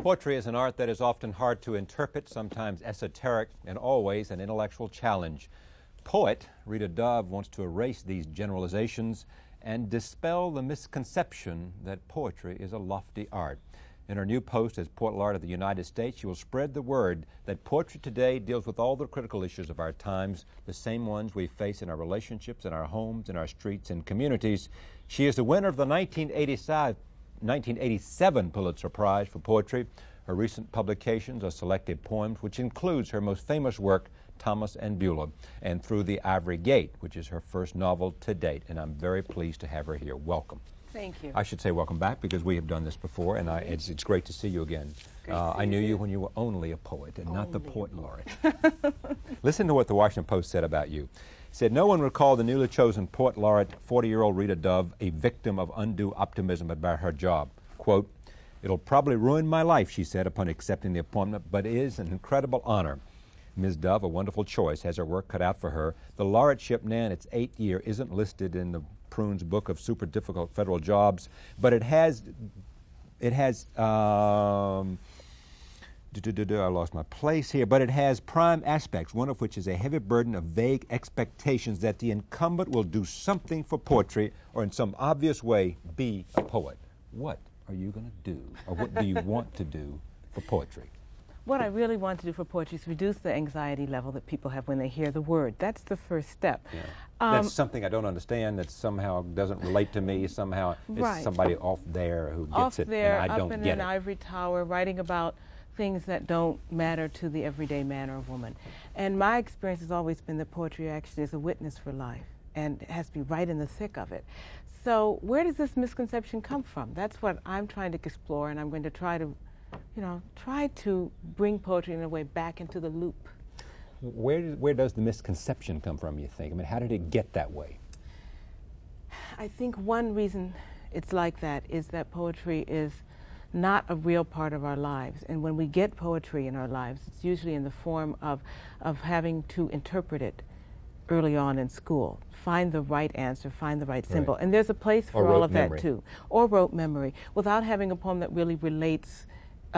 Poetry is an art that is often hard to interpret, sometimes esoteric, and always an intellectual challenge. Poet Rita Dove wants to erase these generalizations and dispel the misconception that poetry is a lofty art. In her new post as Poet Laureate of the United States, she will spread the word that poetry today deals with all the critical issues of our times, the same ones we face in our relationships, in our homes, in our streets, and communities. She is the winner of the 1987 Pulitzer Prize for Poetry. Her recent publications are selected poems, which includes her most famous work, Thomas and Beulah, and Through the Ivory Gate, which is her first novel to date. And I'm very pleased to have her here. Welcome. Thank you. I should say welcome back because we have done this before, and it's great to see you again. I knew you when you were only a poet and not the Poet Laureate. Listen to what the Washington Post said about you. It said, "No one would call the newly chosen Poet Laureate, 40-year-old Rita Dove, a victim of undue optimism about her job. Quote, 'It'll probably ruin my life,' she said upon accepting the appointment, 'but it is an incredible honor.' Ms. Dove, a wonderful choice, has her work cut out for her. The laureateship now in its 8th year isn't listed in the Prune's book of super difficult federal jobs, but I lost my place here, but it has prime aspects, one of which is a heavy burden of vague expectations that the incumbent will do something for poetry or in some obvious way be a poet. What are you going to do, or what do you want to do for poetry?" What I really want to do for poetry is reduce the anxiety level that people have when they hear the word. That's the first step. Yeah. That's something I don't understand, that somehow doesn't relate to me, somehow it's somebody off there who gets it, and I don't get it. Up in an ivory tower, writing about things that don't matter to the everyday man or woman. And my experience has always been that poetry actually is a witness for life, and it has to be right in the thick of it. So where does this misconception come from? That's what I'm trying to explore, and I'm going to try to bring poetry in a way back into the loop. Where does the misconception come from, you think? I mean, how did it get that way? I think one reason it's like that is that poetry is not a real part of our lives. And when we get poetry in our lives, it's usually in the form of having to interpret it early on in school. Find the right answer, find the right symbol. Right. And there's a place for all of memory. that too. Or rote memory, without having a poem that really relates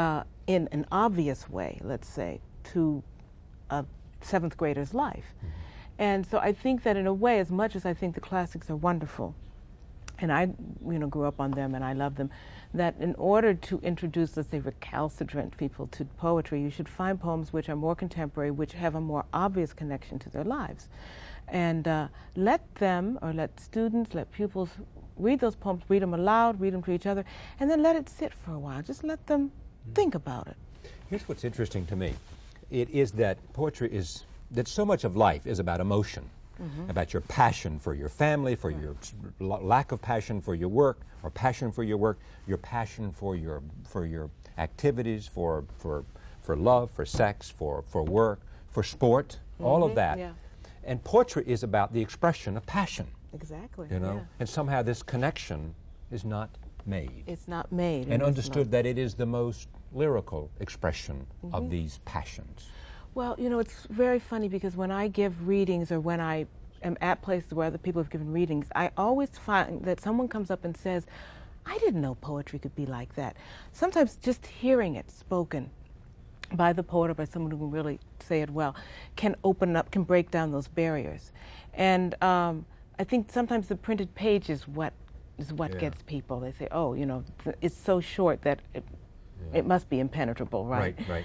in an obvious way, let's say, to a 7th grader's life. Mm-hmm. And so I think that in a way, as much as I think the classics are wonderful, and I grew up on them and I love them, that in order to introduce, let's say, recalcitrant people to poetry, you should find poems which are more contemporary, which have a more obvious connection to their lives. And let students, let pupils read those poems, read them aloud, read them to each other, and then let it sit for a while. Just let them think about it. Here's what's interesting to me. It is that poetry is, that so much of life is about emotion, about your passion for your family, for your lack of passion for your work, or passion for your work, your passion for your activities, for love, for sex, for work, for sport, all of that. Yeah. And poetry is about the expression of passion. Exactly. You know, yeah. and somehow this connection is not made. It's not made. And understood that it is the most lyrical expression of these passions. Well, it's very funny because when I give readings or when I am at places where other people have given readings, I always find that someone comes up and says, "I didn't know poetry could be like that." Sometimes just hearing it spoken by the poet or by someone who can really say it well can open up, can break down those barriers. And I think sometimes the printed page is what gets people. They say, "Oh, it's so short that it must be impenetrable," right? Right.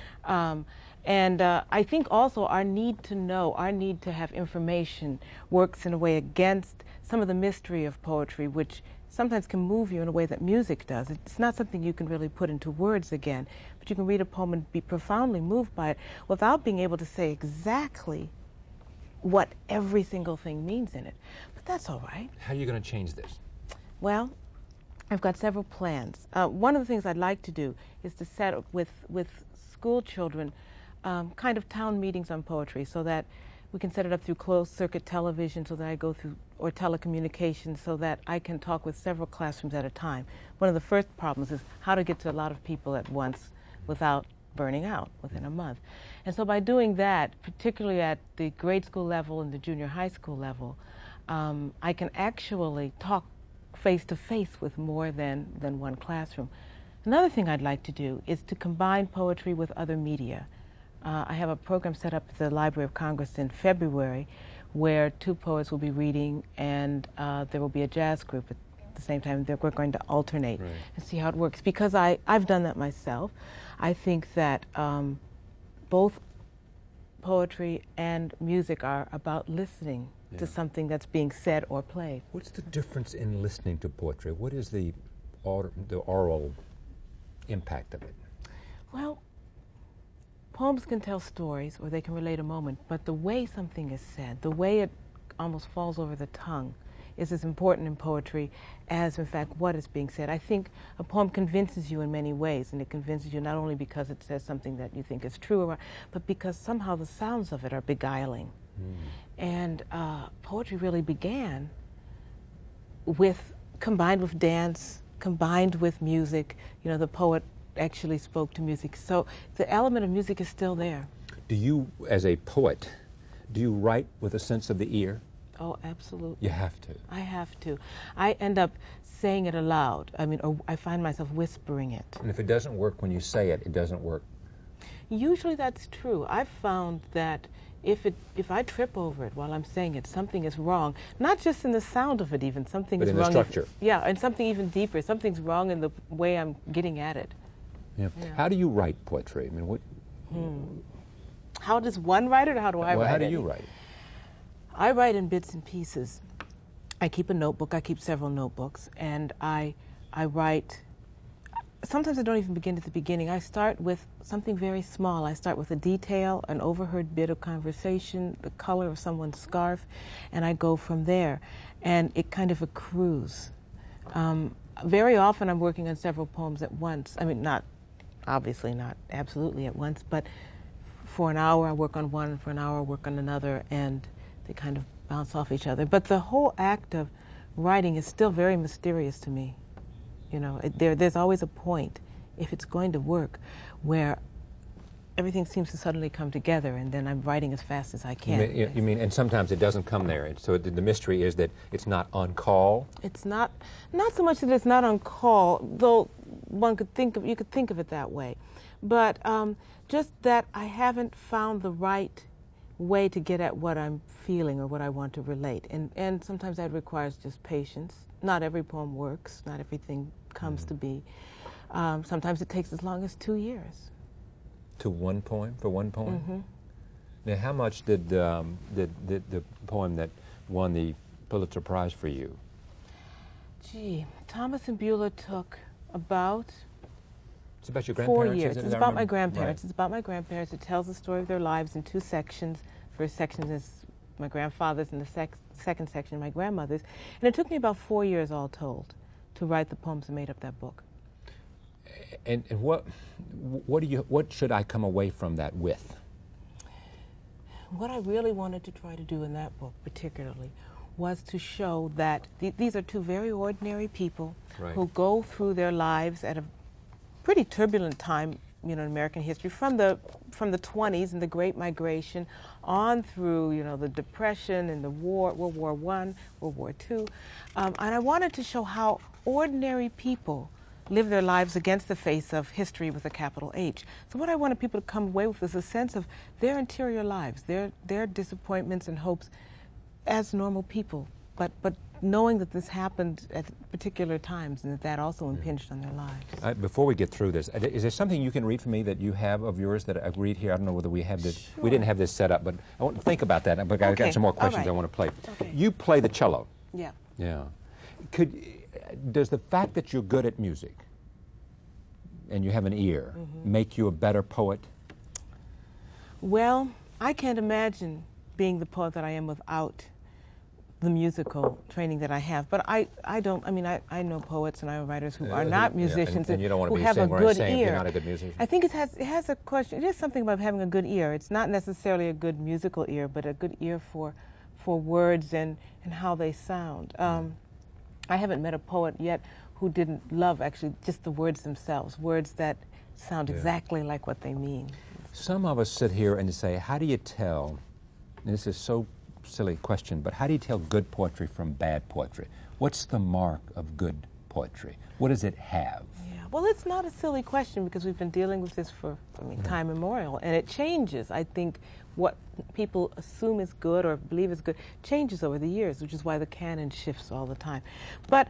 And I think also our need to know, our need to have information works in a way against some of the mystery of poetry, which sometimes can move you in a way that music does. It's not something you can really put into words again, but you can read a poem and be profoundly moved by it without being able to say exactly what every single thing means in it. But that's all right. How are you going to change this? Well, I've got several plans. One of the things I'd like to do is to set up with school children kind of town meetings on poetry, so that we can set it up through closed-circuit television, so that I go through, or telecommunications, so that I can talk with several classrooms at a time. One of the first problems is how to get to a lot of people at once without burning out within a month. And so by doing that, particularly at the grade school level and the junior high school level, I can actually talk face-to-face with more than one classroom. Another thing I'd like to do is to combine poetry with other media. I have a program set up at the Library of Congress in February where 2 poets will be reading, and there will be a jazz group at the same time. We're going to alternate and see how it works. Because I've done that myself. I think that both poetry and music are about listening to something that's being said or played. What's the difference in listening to poetry? What is the oral impact of it? Well, poems can tell stories or they can relate a moment, but the way something is said, the way it almost falls over the tongue, is as important in poetry as, in fact, what is being said. I think a poem convinces you in many ways, and it convinces you not only because it says something that you think is true, but because somehow the sounds of it are beguiling. And poetry really began combined with dance, combined with music. You know, the poet actually spoke to music. So the element of music is still there. Do you, as a poet, do you write with a sense of the ear? Oh, absolutely. You have to. I have to. I end up saying it aloud. I mean, or I find myself whispering it. And if it doesn't work when you say it, it doesn't work. Usually that's true. I've found that if I trip over it while I'm saying it, something is wrong. Not just in the sound of it even, something is wrong. But in the structure. Yeah, and something even deeper. Something's wrong in the way I'm getting at it. Yeah. How do you write poetry? I mean, what? How does one write it, or how do I write it? How do you write? I write in bits and pieces. I keep a notebook. I keep several notebooks, and I write. Sometimes I don't even begin at the beginning. I start with something very small. I start with a detail, an overheard bit of conversation, the color of someone's scarf, and I go from there. And it kind of accrues. Very often I'm working on several poems at once. I mean, obviously not absolutely at once, but for an hour I work on one, for an hour I work on another, and they kind of bounce off each other. But the whole act of writing is still very mysterious to me. You know, there's always a point, if it's going to work, where everything seems to suddenly come together, and then I'm writing as fast as I can. You mean, and sometimes it doesn't come there. And so the mystery is that it's not on call? It's not so much that it's not on call, though you could think of it that way. But just that I haven't found the right way to get at what I'm feeling or what I want to relate. And sometimes that requires just patience. Not every poem works. Not everything comes to be. Sometimes it takes as long as 2 years. For one poem? Now, how much did the poem that won the Pulitzer Prize for you? Gee, Thomas and Beulah took about It's about your grandparents? 4 years. It's about my grandparents. Right. It's about my grandparents. It tells the story of their lives in 2 sections. First section is my grandfather's, and the second section my grandmother's. And it took me about 4 years all told to write the poems that made up that book. And what should I come away from that with? What I really wanted to try to do in that book particularly was to show that these are 2 very ordinary people who go through their lives at a pretty turbulent time, you know, in American history, from the 20s and the Great Migration on through, you know, the Depression and the war, World War I, World War II. And I wanted to show how ordinary people live their lives against the face of history with a capital H. So what I wanted people to come away with is a sense of their interior lives, their disappointments and hopes as normal people, but knowing that this happened at particular times and that also impinged on their lives. Before we get through this, is there something you can read for me that you have of yours that I read here? I don't know whether we have this. Sure. We didn't have this set up, but I want to think about that. But I've got some more questions I want to play. Okay. You play the cello. Yeah. Yeah. Does the fact that you're good at music and you have an ear make you a better poet? Well, I can't imagine being the poet that I am without the musical training that I have. But I know poets and I know writers who are not musicians and you don't want to who be have a good saying ear. You're not a good musician. I think it has a question. It is something about having a good ear. It's not necessarily a good musical ear, but a good ear for words and how they sound. I haven't met a poet yet who didn't love actually just the words themselves, words that sound exactly like what they mean. Some of us sit here and say, how do you tell, and this is so silly question, but how do you tell good poetry from bad poetry? What's the mark of good poetry? What does it have? Yeah, Well, it's not a silly question because we've been dealing with this for, time immemorial, and it changes. I think what people assume is good or believe is good changes over the years, which is why the canon shifts all the time. But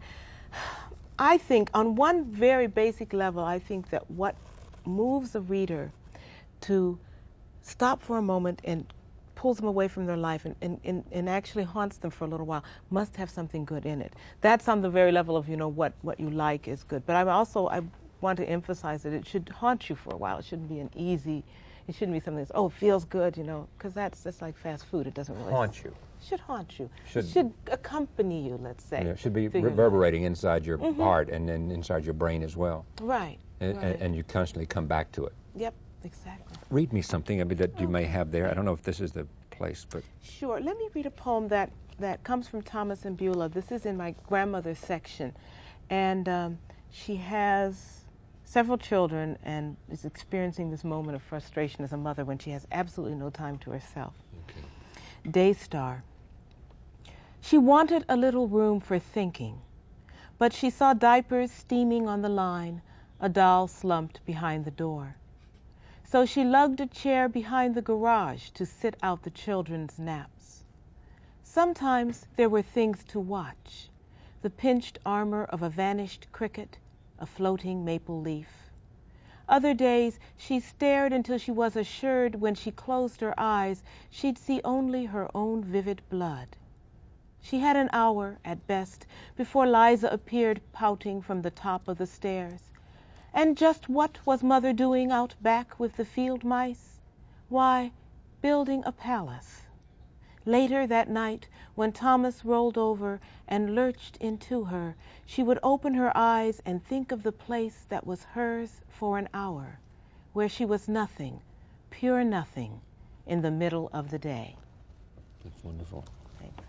I think on one very basic level, I think that what moves a reader to stop for a moment and pulls them away from their life and actually haunts them for a little while must have something good in it. That's on the very level of, what you like is good. But I want to emphasize that it should haunt you for a while. It shouldn't be it shouldn't be something that's, it feels good, because that's just like fast food. It doesn't really haunt you. It should haunt you. It should accompany you, let's say. Yeah, it should be reverberating inside your heart and then inside your brain as well. Right. And you constantly come back to it. Yep, exactly. Read me something that you may have there. I don't know if this is the place, but... Sure. Let me read a poem that comes from Thomas and Beulah. This is in my grandmother's section. And she has several children and is experiencing this moment of frustration as a mother when she has absolutely no time to herself. Okay. Daystar. She wanted a little room for thinking, but she saw diapers steaming on the line, a doll slumped behind the door. So she lugged a chair behind the garage to sit out the children's naps. Sometimes there were things to watch, the pinched armor of a vanished cricket, a floating maple leaf. Other days she stared until she was assured when she closed her eyes she'd see only her own vivid blood. She had an hour, at best, before Liza appeared pouting from the top of the stairs. And just what was Mother doing out back with the field mice? Why, building a palace. Later that night, when Thomas rolled over and lurched into her, she would open her eyes and think of the place that was hers for an hour, where she was nothing, pure nothing, in the middle of the day. That's wonderful. Thanks.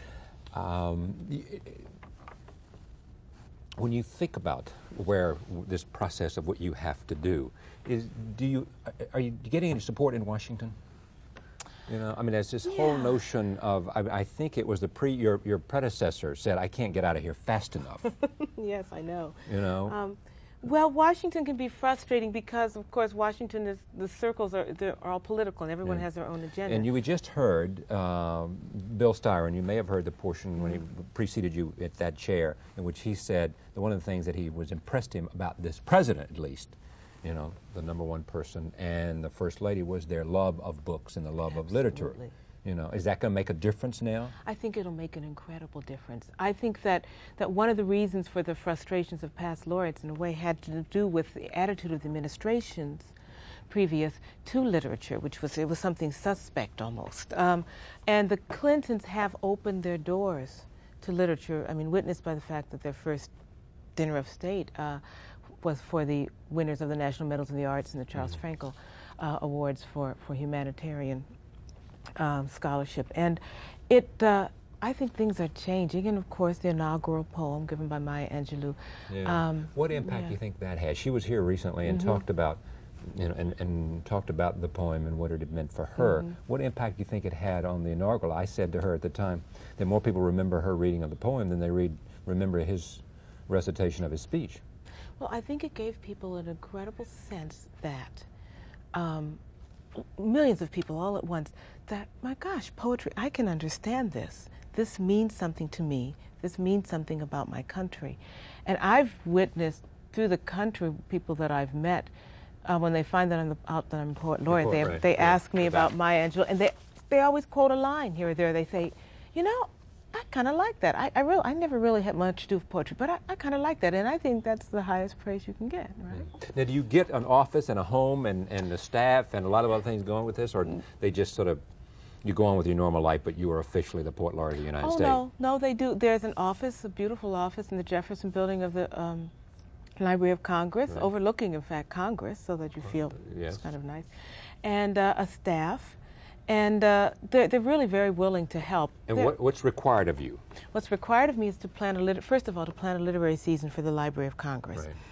When you think about where this process of what you have to do, are you getting any support in Washington? There's this whole notion of, I think it was your predecessor said, I can't get out of here fast enough. Yes, I know. Well, Washington can be frustrating because, of course, Washington the circles are all political and everyone has their own agenda. And we just heard Bill Styron, you may have heard the portion when he preceded you at that chair, in which he said that one of the things that he was impressed him about this president, at least, the number one person, and the First Lady, was their love of books and the love of literature. Is that going to make a difference now? I think it'll make an incredible difference. I think that one of the reasons for the frustrations of past laureates, in a way, had to do with the attitude of the administrations previous to literature, which was something suspect almost. And the Clintons have opened their doors to literature. Witnessed by the fact that their first dinner of state was for the winners of the National Medals of the Arts and the Charles Frankel Awards for humanitarian scholarship. And I think things are changing, and of course the inaugural poem given by Maya Angelou. Yeah. What impact do you think that has? She was here recently and talked about, and talked about the poem and what it had meant for her. What impact do you think it had on the inaugural? I said to her at the time that more people remember her reading of the poem than they remember his recitation of his speech. Well, I think it gave people an incredible sense that millions of people all at once, that, my gosh, poetry, I can understand this. This means something to me. This means something about my country. And I've witnessed through the country, people that I've met, when they find that I'm poet laureate, they ask me about Maya Angelou, and they always quote a line here or there. They say, I kind of like that. I never really had much to do with poetry, but I kind of like that, and I think that's the highest praise you can get, right? Now, do you get an office and a home and the staff and a lot of other things going with this, or they just sort of, you go on with your normal life, but you are officially the Poet Laureate of the United States? No, they do. There's an office, a beautiful office in the Jefferson Building of the Library of Congress, overlooking, in fact, Congress, so that you feel it's kind of nice, and a staff. And they're really very willing to help. And what's required of you? What's required of me is to plan first of all, to plan a literary season for the Library of Congress.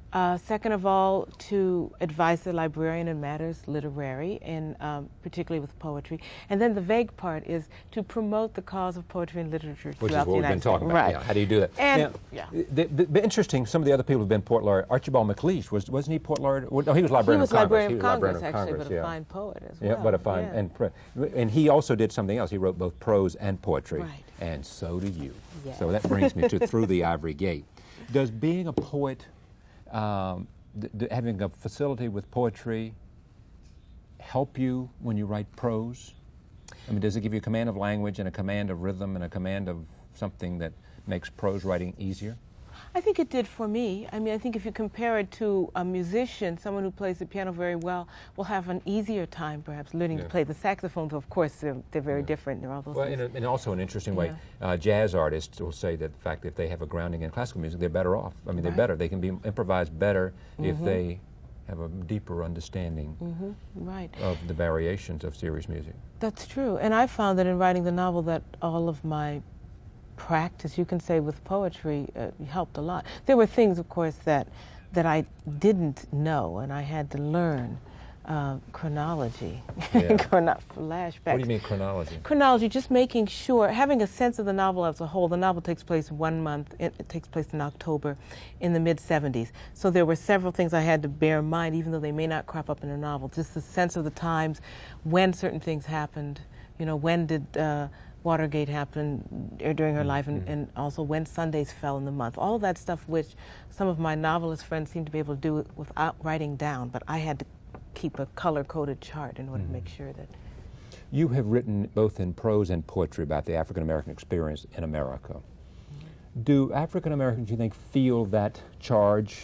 Second of all, to advise the librarian in matters literary, and particularly with poetry. And then the vague part is to promote the cause of poetry and literature Which throughout is what the we've been United talking States. about. Right. Yeah, how do you do that? And, The interesting, some of the other people who've been Poet Laureate, Archibald MacLeish, wasn't he Poet Laureate? Well, no, he was Librarian of Congress. Librarian He of was Congress, Librarian of actually, Congress, but a fine poet as well. Yeah, but a fine, and he also did something else. He wrote both prose and poetry. Right. And so do you. Yes. So that brings me to Through the Ivory Gate. Does being a poet, having a facility with poetry, help you when you write prose? I mean, does it give you a command of language and a command of rhythm and a command of something that makes prose writing easier? I think it did for me. I mean, I think if you compare it to a musician, someone who plays the piano very well will have an easier time perhaps learning to play the saxophone, though of course they're very different. They're all those things. And also an interesting way, jazz artists will say that the fact that if they have a grounding in classical music, they're better off. I mean, they're better. They can be improvised better if they have a deeper understanding of the variations of serious music. That's true. And I found that in writing the novel that all of my practice, you can say, with poetry helped a lot. There were things, of course, that I didn't know, and I had to learn. Chronology, flashbacks. What do you mean chronology? Chronology, just making sure, having a sense of the novel as a whole. The novel takes place 1 month. It takes place in October in the mid-'70s. So there were several things I had to bear in mind, even though they may not crop up in a novel. Just the sense of the times, when certain things happened. You know, when did Watergate happen during her life, and also when Sundays fell in the month. All of that stuff, which some of my novelist friends seem to be able to do without writing down, but I had to keep a color-coded chart in order to make sure that... You have written both in prose and poetry about the African-American experience in America. Do African-Americans, you think, feel that charge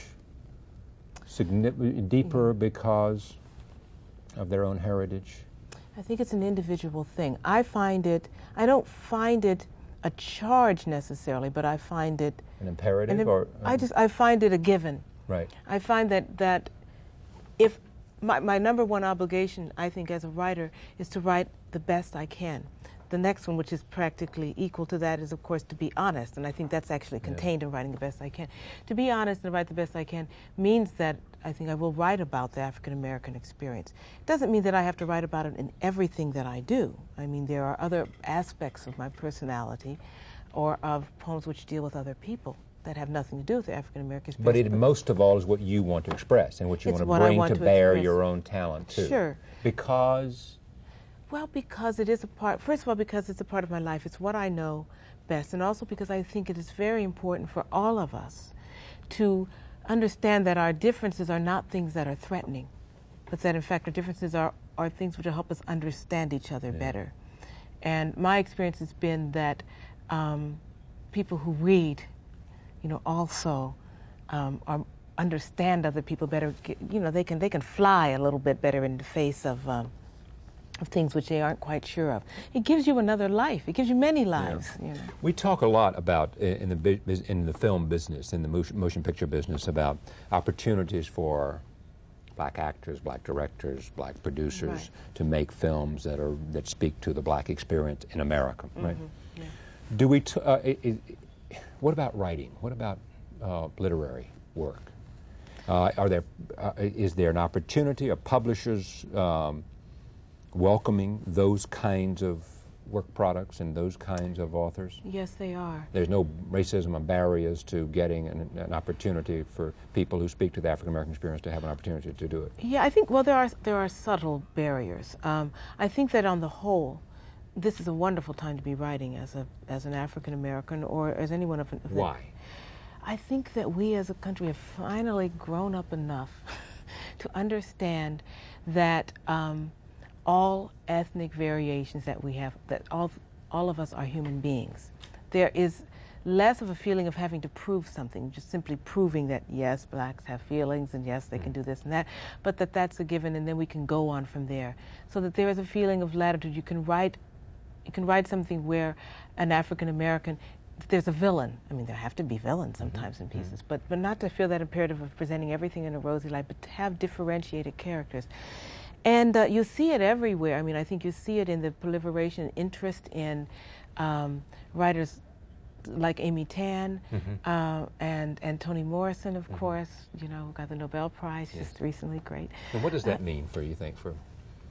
deeper because of their own heritage? I think it's an individual thing. I don't find it a charge necessarily, but I find it... An imperative? I find it a given. Right. I find that if... My number one obligation, I think, as a writer, is to write the best I can. The next one, which is practically equal to that, is, of course, to be honest, and I think that's actually contained in writing the best I can. To be honest and write the best I can means that I think I will write about the African-American experience. It doesn't mean that I have to write about it in everything that I do. I mean, there are other aspects of my personality or of poems which deal with other people that have nothing to do with the African-American experience. But it most of all is what you want to express and what you want to bring to bear your own talent too. Sure. Because? Well, because it is a part, first of all, because it's a part of my life. It's what I know best, and also because I think it is very important for all of us to understand that our differences are not things that are threatening, but that in fact our differences are things which will help us understand each other better. And my experience has been that people who read, you know, also understand other people better. You know, they can fly a little bit better in the face of things which they aren't quite sure of. It gives you another life. It gives you many lives. You know. We talk a lot about in the film business, in the motion picture business, about opportunities for black actors, black directors, black producers to make films that speak to the black experience in America. Right? Yeah. Do we? What about writing? What about literary work? Is there an opportunity? Are publishers welcoming those kinds of work products and those kinds of authors? Yes, they are. There's no racism or barriers to getting an opportunity for people who speak to the African American experience to have an opportunity to do it. Yeah, I think, well, there are subtle barriers. I think that on the whole, this is a wonderful time to be writing as an African American or as anyone of Why? I think that we as a country have finally grown up enough to understand that all ethnic variations that we have, that all of us are human beings. There is less of a feeling of having to prove something, just simply proving that yes, blacks have feelings and yes, they can do this and that, but that's a given, and then we can go on from there. So that there is a feeling of latitude. You can write something where an African American, there's a villain. I mean, there have to be villains sometimes in pieces, but not to feel that imperative of presenting everything in a rosy light, but to have differentiated characters. And you see it everywhere. I mean, I think you see it in the proliferation and interest in writers like Amy Tan, and Toni Morrison, of course, you know, got the Nobel Prize just recently. Great. And what does that mean for you think for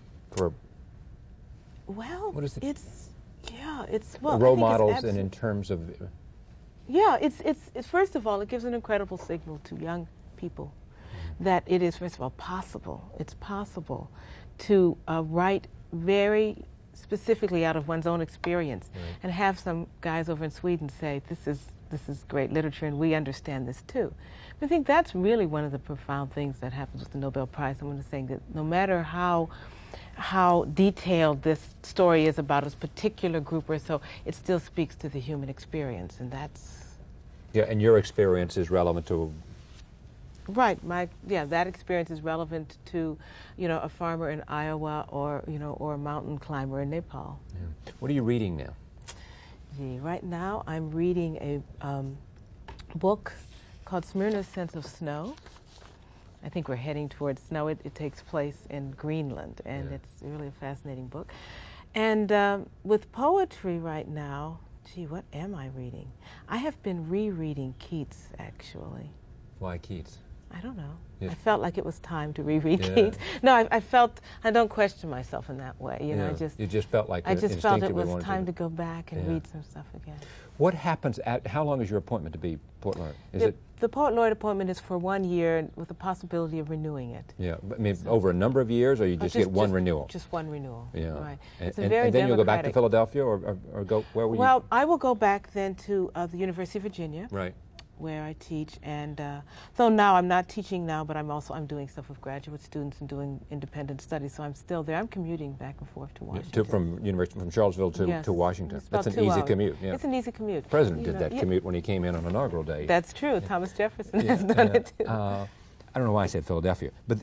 well, what is it? it's well, role models and in terms of yeah, it's first of all, it gives an incredible signal to young people that it is, first of all, possible. It's possible to write very specifically out of one's own experience, and have some guys over in Sweden say, this is great literature and we understand this too. I think that's really one of the profound things that happens with the Nobel Prize. I'm going to say that no matter how detailed this story is about a particular group or so, it still speaks to the human experience, and that's... Yeah, and your experience is relevant to... Right, that experience is relevant to, you know, a farmer in Iowa or, you know, or a mountain climber in Nepal. Yeah. What are you reading now? Gee, right now I'm reading a book called Smyrna's Sense of Snow. I think we're heading towards snow. It takes place in Greenland, and it's really a fascinating book. And with poetry right now, gee, what am I reading? I have been rereading Keats, actually. Why Keats? I don't know. Yes. I felt like it was time to reread Keats. No, I felt, I don't question myself in that way. You know, you just felt like I just felt it was time to go back and read some stuff again. What happens how long is your appointment to be Poet Laureate? The Poet Laureate appointment is for 1 year with the possibility of renewing it. Yeah, but I mean, over a number of years, or you just get one renewal? Just one renewal. Yeah. Right. And then you'll go back to Philadelphia, or go, where will you? Well, I will go back then to the University of Virginia. Right. Where I teach, and though now I'm not teaching now, but I'm doing stuff with graduate students and doing independent studies, so I'm still there. I'm commuting back and forth to Washington. From Charlottesville to Washington. That's an easy commute. Yeah. It's an easy commute. The President did that commute when he came in on inaugural day. That's true. Thomas Jefferson has done it too. I don't know why I said Philadelphia, but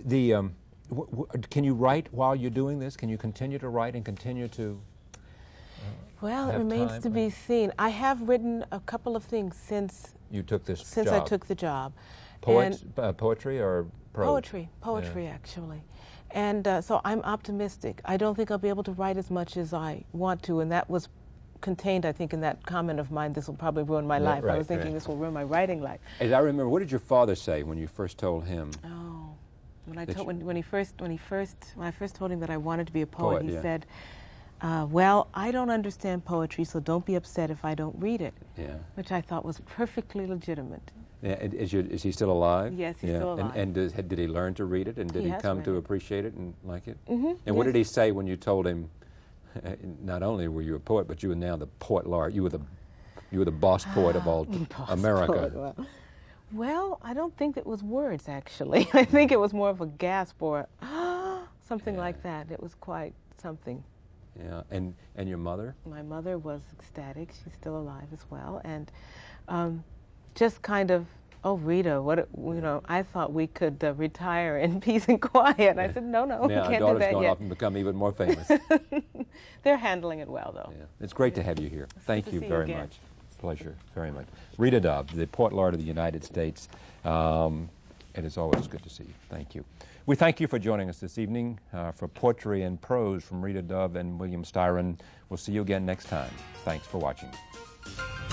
can you write while you're doing this? Can you continue to write and continue to? Well, it remains to be seen. I have written a couple of things since. You took this Since job. I took the job. Poetry or prose? Poetry actually. And so I'm optimistic. I don't think I'll be able to write as much as I want to, and that was contained, I think, in that comment of mine, this will probably ruin my life. I was thinking this will ruin my writing life. As I remember, what did your father say when you first told him? Oh, when I first told him that I wanted to be a poet, he said, well, I don't understand poetry, so don't be upset if I don't read it. Yeah. Which I thought was perfectly legitimate. Yeah. Is he still alive? Yes, he's still alive. And did he learn to read it, and did he come to appreciate it and like it? Mm-hmm. And what did he say when you told him, not only were you a poet, but you were now the Poet Laureate, you were the boss poet of all America? Well, I don't think it was words, actually. I think it was more of a gasp or something like that. It was quite something. Yeah, and your mother? My mother was ecstatic. She's still alive as well, and just kind of, oh, Rita, I thought we could retire in peace and quiet. I said, no, we can't do that yet. Our daughter's gone off and become even more famous. They're handling it well, though. Yeah. It's great to have you here. Thank you very much. Pleasure, very much. Rita Dove, the Poet Laureate of the United States. It is always good to see you. Thank you. We thank you for joining us this evening for Poetry and Prose from Rita Dove and William Styron. We'll see you again next time. Thanks for watching.